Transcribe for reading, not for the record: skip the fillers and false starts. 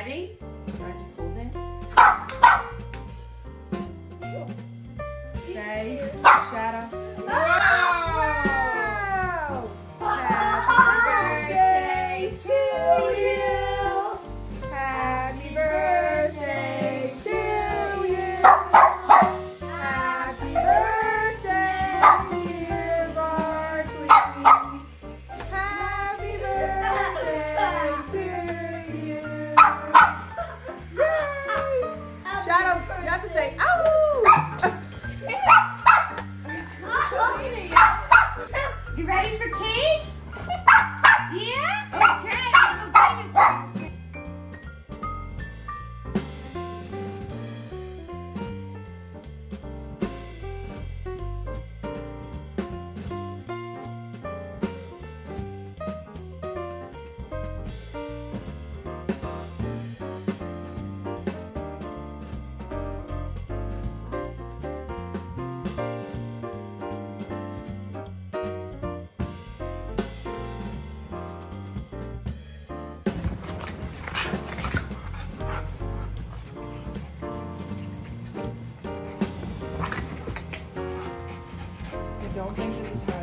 Ready? Can I just hold it? Say, Shadow. Wow! Happy birthday to you. Happy birthday to you. Happy birthday, dear Barclay. Happy birthday to you. Yay! Shadow, you have to say, ow! You ready for cake? Yeah? Okay, we'll give you some. I don't think this is